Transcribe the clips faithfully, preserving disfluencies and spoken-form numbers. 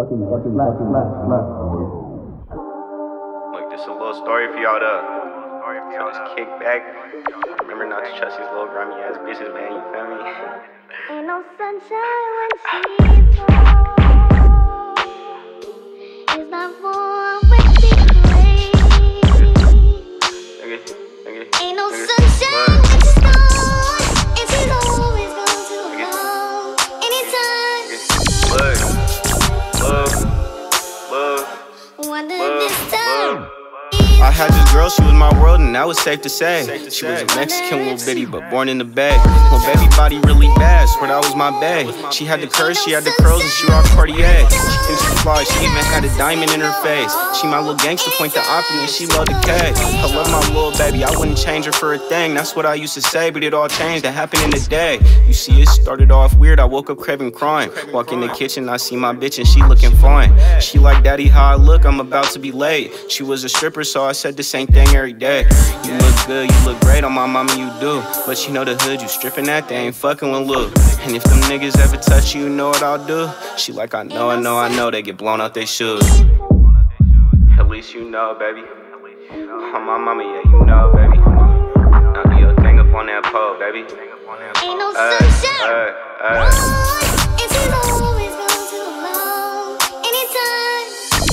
Fucking, fucking, fucking, fucking. Look, this is a little story for y'all to so just kick back. Remember not to trust these little grimy ass bitches, man. You feel me? Ain't no sunshine when she's gone. It's not warm when she's Okay, okay. Ain't no sunshine when she's gone. And she's always gone too long. Anytime. Look, love, love, Wonder love, this time. love. I had this girl, she was my world, and that was safe to say. She was a Mexican little bitty, but born in the Bay. Little baby body really bad, swear that was my bae. She had the curves, she had the curls, and she rocked Cartier. She thinks she fly, she even had a diamond in her face. She my little gangster, point the optimist, and she love the K. I love my little baby, I wouldn't change her for a thing. That's what I used to say, but it all changed, that happened in a day. You see, it started off weird, I woke up craving crying. Walk in the kitchen, I see my bitch, and she looking fine. She like, daddy, how I look, I'm about to be late. She was a stripper, so I said the same thing every day. You look good, you look great on my mama, you do. But you know the hood, you stripping that, they ain't fucking with look. And if them niggas ever touch you, you know what I'll do? She like, I know, I know, I know, they get blown out they shoes. At least you know, baby. On my mama, yeah, you know, baby. Now do your thing up on that pole, baby. Ain't no Ay, sunshine. ay, ay. And she's always gone too long. Anytime.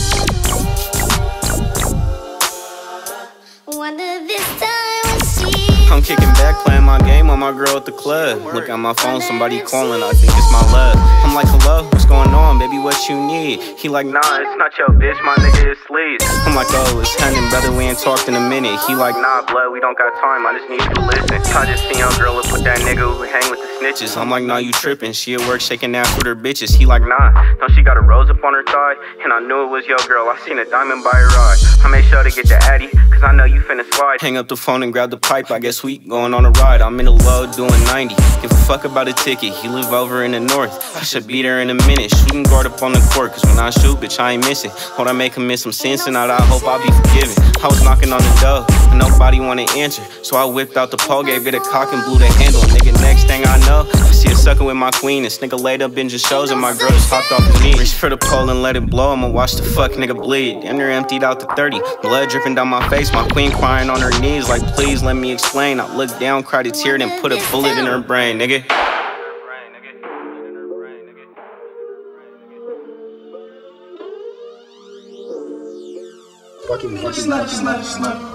Wonder this time when she's I'm kicking back, playing my game on my girl at the club. Look at my phone, somebody calling, I think it's my love. I'm like, hello, what's going on, baby, what you need? He like, nah, it's not your bitch, my nigga is sleeves. I'm like, oh, it's happening, brother, we ain't talked in a minute. He like, nah, blood, we don't got time, I just need you to listen. I just seen your girl up with that nigga who hang with the snitches. I'm like, nah, you tripping, she at work shaking ass with her bitches. He like, nah, no, she got a rose up on her thigh, and I knew it was your girl, I seen a diamond by her eye. I made sure to get the addy, cause I know you finna slide. Hang up the phone and grab the pipe, I guess we going on a ride. I'm in the low doing ninety, give a fuck about a ticket. He live over in the north, I should be there in a minute. Shooting guard up on the court, cause when I shoot, bitch, I ain't missing. Hold I make him miss some sense, and I hope I'll be forgiven. I was knocking on the door, but nobody wanna answer. So I whipped out the pole, gave it a cock and blew the handle. Nigga, next thing I know, I see a sucker with my queen. This nigga laid up binging shows, and my girl just hopped off his knee. Reach for the pole and let it blow, I'ma watch the fuck nigga bleed. Damn near emptied out the thirty, blood dripping down my face. My queen crying on her knees like, please let me explain. I looked down, cried a tear, then put a bullet in her brain, nigga. Fucking, fucking, fucking, fucking.